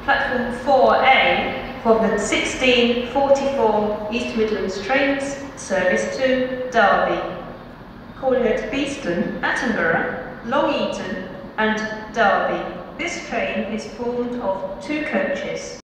platform 4A for the 1644 East Midlands trains service to Derby, calling at Beeston, Attenborough, Long Eaton and Derby. This train is formed of 2 coaches.